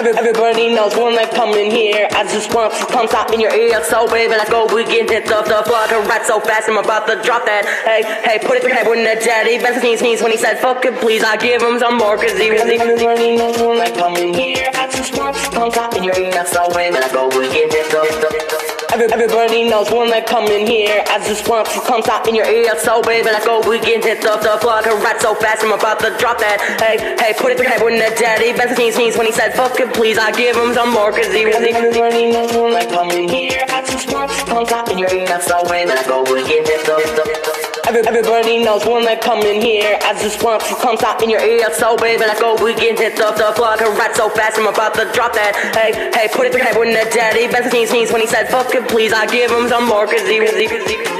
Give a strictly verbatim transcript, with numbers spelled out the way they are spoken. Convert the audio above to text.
Everybody knows when they come in here. I just want to come out in your ear. So baby, let's go. We can hit the the floor. I can rap so fast, I'm about to drop that. Hey, hey, put it through head when the daddy Benson sneeze, sneeze when he said fuck it, please. I give him some more, cause he really everybody knows when they come in here. I just want to come out in your ear. So baby, let's go. We can hit the the Everybody knows when they come in here. I just want to come out in your ear. So baby, let's go. We can hit the the floor. I can rap so fast, I'm about to drop that. Hey, hey, put it through head when the daddy Benson sneeze, sneeze when he said fuck it, please. I give him some more, cause he really everybody knows when they come in here. I just want to come out in your ear. So baby, let's go. We can hit the the Everybody knows when they come in here. I just want to come out in your ear. So baby, let's go. We can hit the the floor. I can rap so fast, I'm about to drop that. Hey, hey, put it through head when the daddy Benson sneeze, sneeze when he said fuck it, please. I give him some more, cause he really, cause he